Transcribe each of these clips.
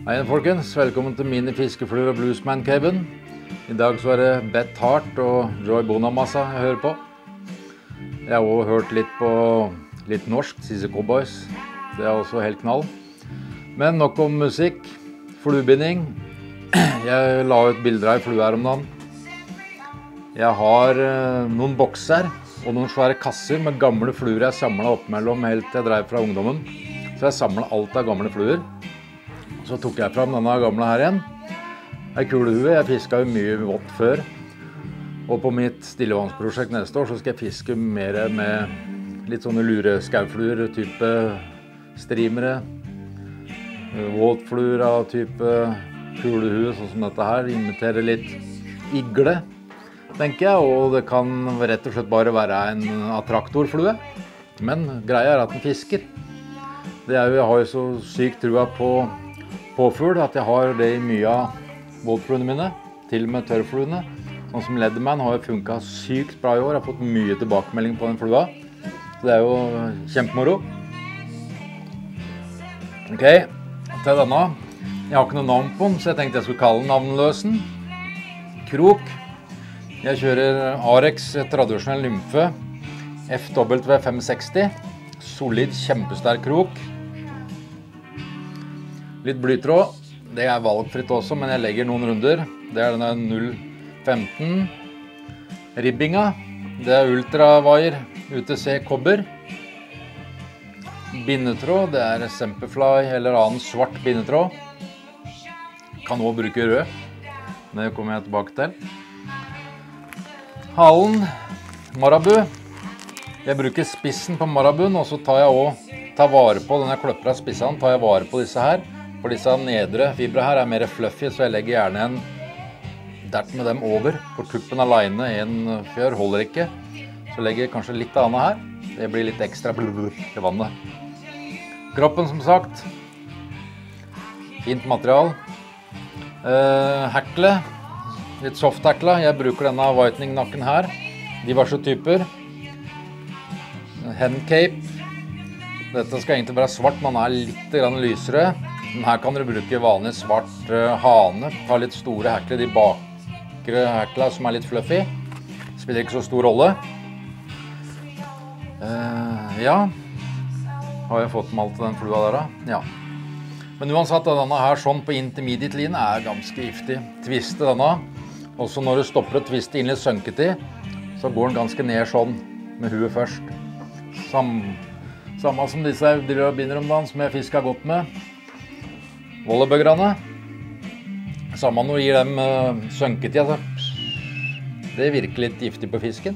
Hei folkens, velkommen til mine fiskefluer og Bluesman-caven. I dag så er det Beth Hart og Joy Bonamassa jeg hører på. Jeg har også hørt litt på litt norsk, Sissy Cowboys. Det er også helt knall. Men nok om musikk, fluebinding. Jeg la ut bilder av en flue her om dagen. Jeg har noen bokser og noen svære kasser med gamle fluer jeg samlet opp mellom helt til jeg drev fra ungdommen. Så jeg samlet alt av gamle fluer. Så tok jeg fram denne gamle her igjen. En kulehue, jeg fisket jo mye vått før. Og på mitt stillevannsprosjekt neste år så skal jeg fiske mer med litt sånne lure skaufluer, type streamere. Våtfluer av type kulehue, sånn som dette her. Imiterer litt igle, tenker jeg. Og det kan rett og slett bare være en attraktorflue. Men greia er at den fisker. Jeg har jo så sykt trua på påfugl at jeg har det i mye av våtfluene mine, til og med tørrfluene. Sånn som Leatherman har jo funket sykt bra i år, jeg har fått mye tilbakemelding på den flua. Så det er jo kjempemoro. Ok, til denne. Jeg har ikke noe navn på den, så jeg tenkte jeg skulle kalle den navnløsen. Krok. Jeg kjører Arex tradisjonell nymfe, FW560. Solid, kjempesterk krok. Litt blytråd, det er valgfritt også, men jeg legger noen runder. Det er denne 0,15. Ribbinga, det er ultrawire UTC kobber. Bindetråd, det er Semperfly eller annen svart bindetråd. Kan også bruke rød, det kommer jeg tilbake til. Halen, Marabu. Jeg bruker spissen på Marabuen, og så tar jeg også vare på denne kløppere spissene, tar jeg vare på disse her. For disse nedre fibre her er mer fluffy, så jeg legger gjerne en dert med dem over. For tuppen alene, en fjør holder ikke. Så legger jeg kanskje litt annet her. Det blir litt ekstra blubber i vannet. Kroppen som sagt. Fint material. Hekle. Litt soft hekle. Jeg bruker denne whitening-nakken her. Diverse typer. Hencape. Dette skal egentlig være svart, men den er litt lysere. Den her kan dere bruke vanlig svart hane. Ta litt store hekler, de bakre heklene som er litt fluffy. Spiller ikke så stor rolle. Ja. Har jeg fått med alt til den flua der da? Ja. Men uansett, denne her sånn på intermediate line er ganske giftig. Twiste denne. Også når du stopper å twiste inn litt sønketid, så går den ganske ned sånn, med huet først. Samme som disse jeg binder om dagen, som jeg fisket godt med. Vollebøggerne. Samme når du gir dem sønketid. Det virker litt giftig på fisken.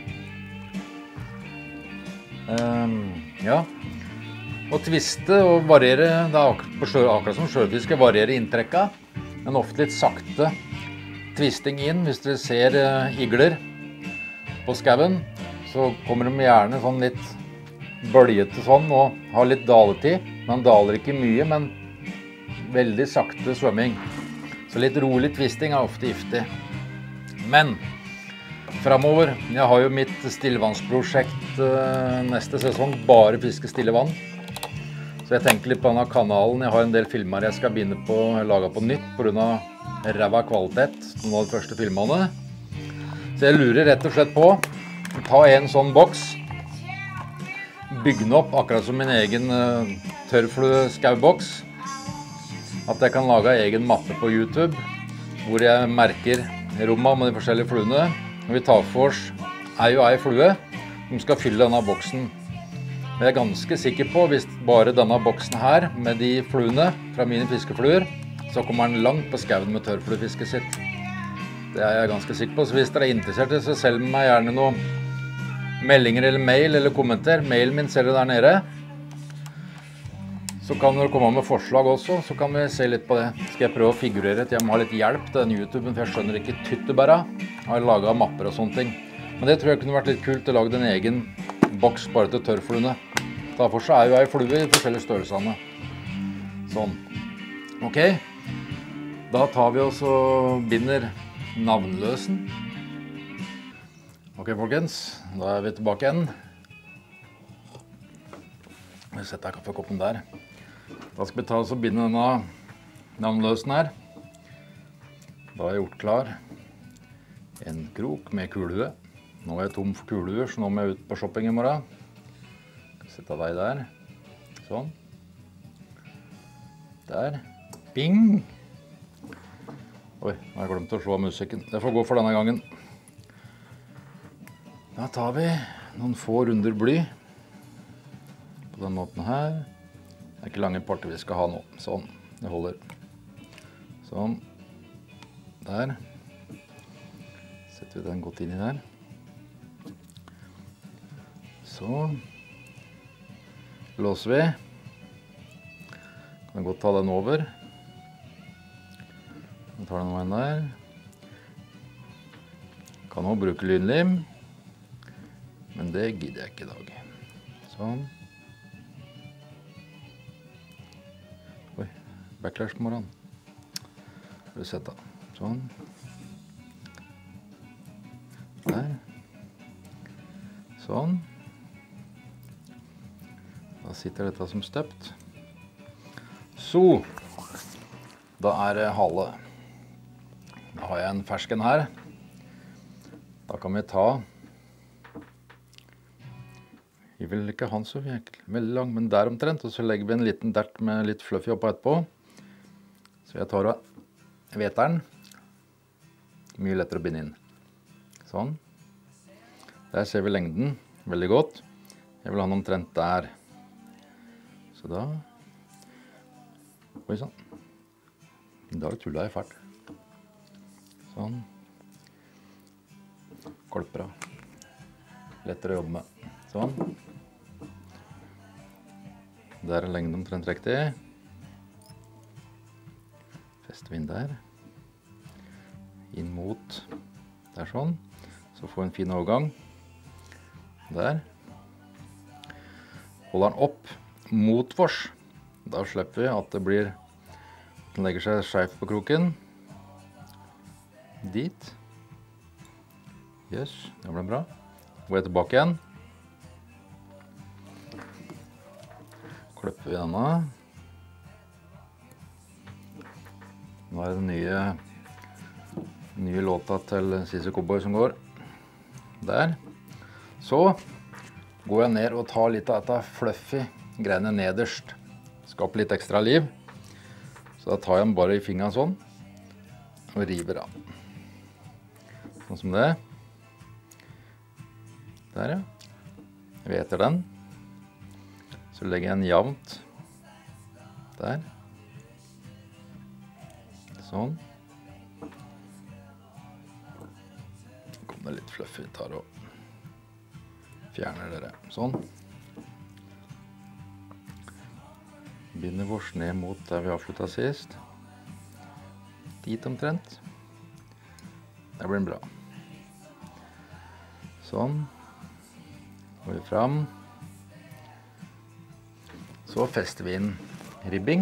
Ja. Og twiste og variere, det er akkurat som sjøfiske, variere inntrekka, men ofte litt sakte twisting inn. Hvis dere ser igler på skauen, så kommer de gjerne sånn litt bølgete sånn og har litt daletid. Man daler ikke mye, men veldig sakte svømming. Så litt rolig twisting er ofte giftig. Men fremover, jeg har jo mitt stillevannsprosjekt neste sesong, bare fiske stille vann. Så jeg tenker litt på denne kanalen. Jeg har en del filmer jeg skal begynne på, lage på nytt på grunn av ræva kvalitet, noen av de første filmene. Så jeg lurer rett og slett på å ta en sånn boks, bygge den opp akkurat som min egen tørrflue-skauboks. At jeg kan lage egen mappe på YouTube, hvor jeg merker rommet med de forskjellige fluene. Når vi tar for oss ei og ei flue, som skal fylle denne boksen. Jeg er ganske sikker på, hvis bare denne boksen her, med de fluene fra mine fiskefluer, så kommer den langt på skauen med tørrfluefisket sitt. Det er jeg ganske sikker på, så hvis dere er interessert, så selg meg gjerne noen meldinger eller mail, eller kommenter. Mailen min ser dere der nede. Så kan dere komme med forslag også, så kan vi se litt på det. Skal jeg prøve å figurere til jeg må ha litt hjelp til den YouTuben, for jeg skjønner ikke tyttebæra. Jeg har laget mapper og sånne ting. Men det tror jeg kunne vært litt kult å lage en egen boks bare til tørrfluene. Da for seg er jo ei flue i forskjellige størrelsene. Sånn. Ok. Da tar vi oss og binder navnløsen. Ok folkens, da er vi tilbake igjen. Jeg setter kaffekoppen der. Da skal vi ta oss og binde denne navnløsen her. Da har jeg gjort klar en krok med kulhue. Nå er jeg tom for kulhuer, så nå må jeg ut på shopping i morgen. Sette deg der. Sånn. Der. Bing! Oi, nå har jeg glemt å slå av musikken. Det får gå for denne gangen. Da tar vi noen få runder bly. På den måten her. Det er ikke lange parter vi skal ha nå. Sånn, det holder. Sånn. Der. Setter vi den godt inn i der. Så. Låser vi. Kan godt ta den over. Jeg tar den veien der. Kan også bruke lynlim. Men det gidder jeg ikke i dag. Sånn. Oi, backlash på morgenen. Skal vi sette. Sånn. Der. Sånn. Da sitter dette som støpt. Så, da er det hale. Da har jeg en fersken her. Da kan vi ta, vi vil ikke ha den så veldig lang, men der omtrent, og så legger vi en liten dert med litt fluffy oppå etterpå. Så jeg tar og veter den. Mye lettere å binde inn. Sånn. Der ser vi lengden veldig godt. Jeg vil ha den omtrent der. Så da, oi sånn. Da tullet jeg fælt. Sånn. Kolper av. Lettere å jobbe med. Sånn. Der er lengden omtrent riktig. Fester vi inn der. Inn mot, der sånn. Så får vi en fin overgang. Der. Holder den opp mot vårs. Da slipper vi at det blir, den legger seg skjevt på kroken. Dit. Yes, det ble bra. Går jeg tilbake igjen. Klipper vi denne. Nå er det den nye låta til Sissy Cowboy som går. Der. Så går jeg ned og tar litt av dette fluffy greiene nederst. Skaper litt ekstra liv. Så da tar jeg den bare i fingeren sånn. Og river av. Sånn som det. Der, ja. Jeg veter den. Så legger jeg den jevnt. Der. Sånn. Kom det litt fluffy. Tar og fjerner dere. Sånn. Binder vårs ned mot der vi avsluttet sist. Dit omtrent. Det blir bra. Sånn. Går vi fram. Så fester vi inn ribbing.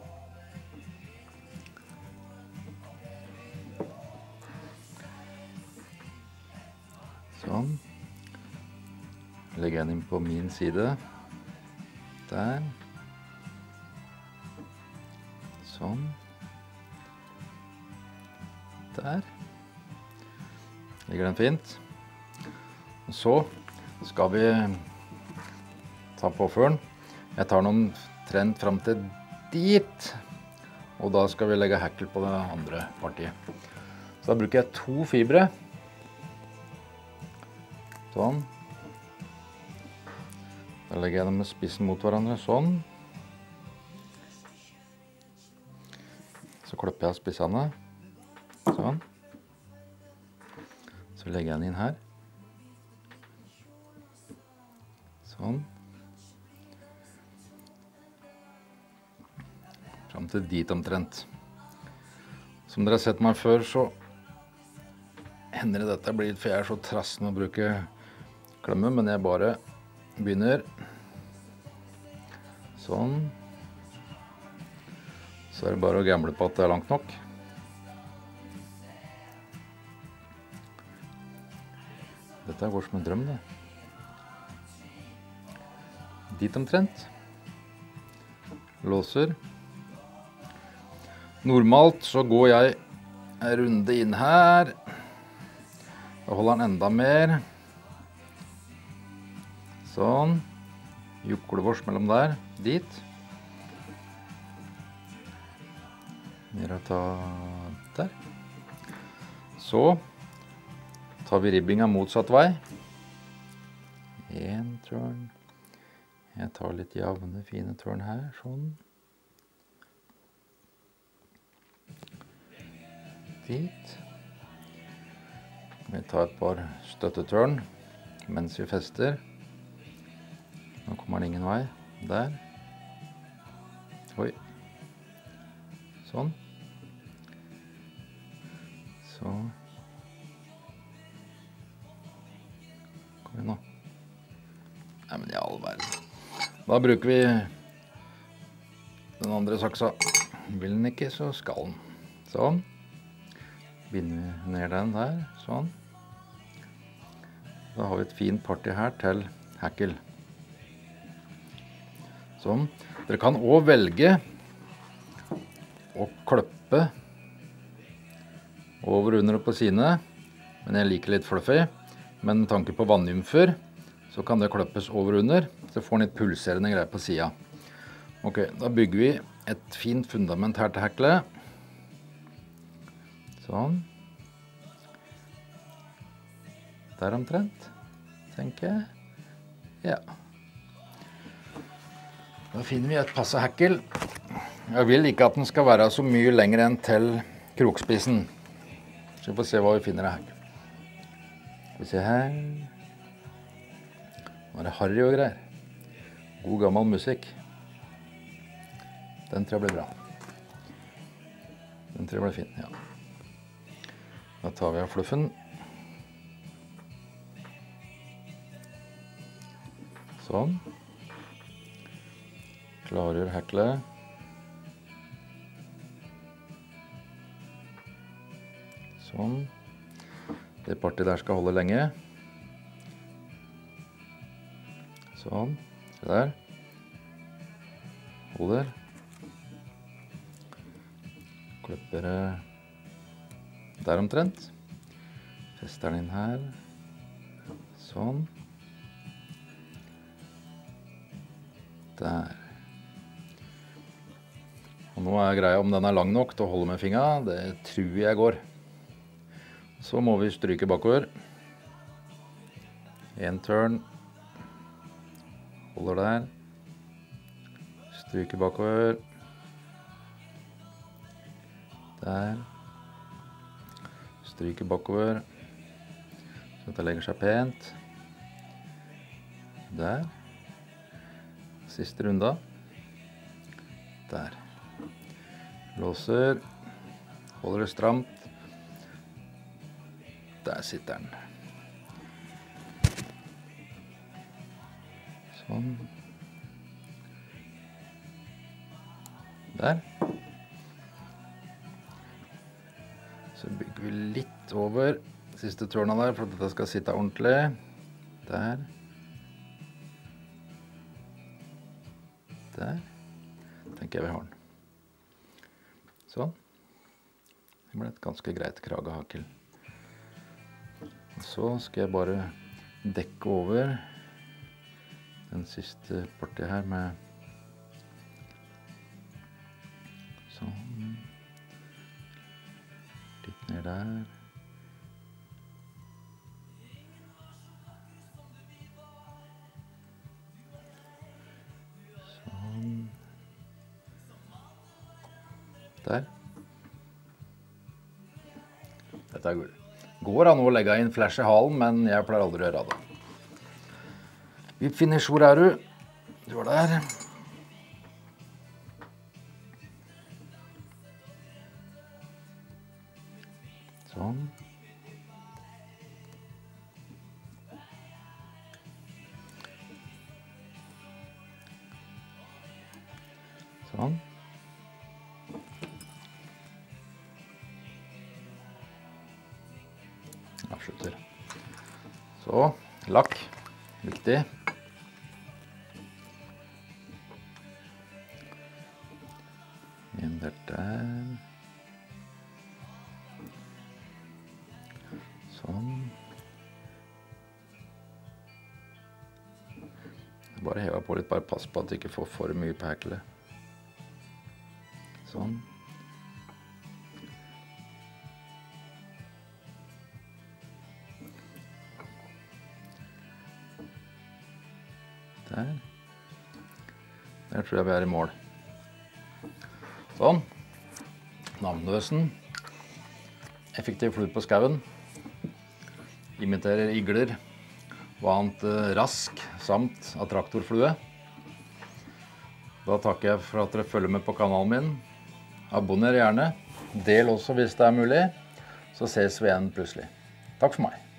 Sånn. Legger jeg den inn på min side. Der. Sånn. Der. Ligger den fint. Og så skal vi ta påføren. Jeg tar noen trend frem til dit. Og da skal vi legge hekkel på det andre partiet. Så da bruker jeg 2 fibre. Sånn. Da legger jeg dem med spissen mot hverandre, sånn. Så klipper jeg av spissene. Sånn. Så legger jeg den inn her. Sånn. Frem til dit omtrent. Som dere har sett meg før, så hender det dette blir litt, for jeg er så trass med å bruke klemme, men jeg bare begynner. Sånn. Så er det bare å gamble på at det er langt nok. Dette går som en drøm, det. Dit omtrent. Låser. Normalt så går jeg en runde inn her. Da holder den enda mer. Sånn. Juklevårs mellom der, dit. Nere ta der. Så tar vi ribbinga motsatt vei. En turn. Jeg tar litt jevne, fine turn her, sånn. Dit. Vi tar et par støtteturn mens vi fester. Nå kommer den ingen vei. Der. Oi. Sånn. Så. Kom igjen nå. Nei, men i all verden. Da bruker vi den andre saksa. Vil den ikke, så skal den. Sånn. Binder vi ned den der. Sånn. Da har vi et fint party her til hekkel. Sånn. Dere kan også velge å klippe over, under og på sine, men jeg liker litt fluffy. Men med tanke på vannymfer, så kan det klippes over og under, så får den litt pulserende greier på siden. Ok, da bygger vi et fint fundament her til heklet. Sånn. Der omtrent, tenker jeg. Ja. Da finner vi et passe hekkel. Jeg vil ikke at den skal være så mye lenger enn til krokspissen. Så vi får se hva vi finner her. Skal vi se her. Nå er det Harry og greier. God gammel musikk. Den tror jeg blir bra. Den tror jeg blir fin, ja. Da tar vi av fluffen. Sånn. Klargjør heklet. Sånn. Det partiet der skal holde lenge. Sånn. Se der. Holder. Klipper der omtrent. Fester den inn her. Sånn. Der. Og nå er greia om den er lang nok til å holde med fingra. Det tror jeg går. Så må vi stryke bakover. En turn. Holder der. Stryke bakover. Der. Stryke bakover. Så dette legger seg pent. Der. Siste runda. Der. Låser. Holder det stramt. Der sitter den. Sånn. Der. Så bygger vi litt over siste tørna der, for at dette skal sitte ordentlig. Der. Der. Tenker jeg vi har den. Sånn. Det ble et ganske greit kragehakel. Så skal jeg bare dekke over den siste partiet her med sånn. Litt ned der. Sånn. Der. Dette er gull. Går an å legge inn flash i halen, men jeg pleier aldri å gjøre det. Vi finner hvor er du? Du var der. Sånn. Sånn. Avslutter. Så, lakk. Viktig. En der. Bare heve på litt, bare pass på at du ikke får for mye på heklet. Sånn. Der. Der tror jeg vi er i mål. Sånn. Namnløsen. Effektiv flut på skauen. Imiterer igler. Vant rask samt attraktorflue. Da takker jeg for at dere følger med på kanalen min. Abonner gjerne. Del også hvis det er mulig. Så ses vi igjen plutselig. Takk for meg.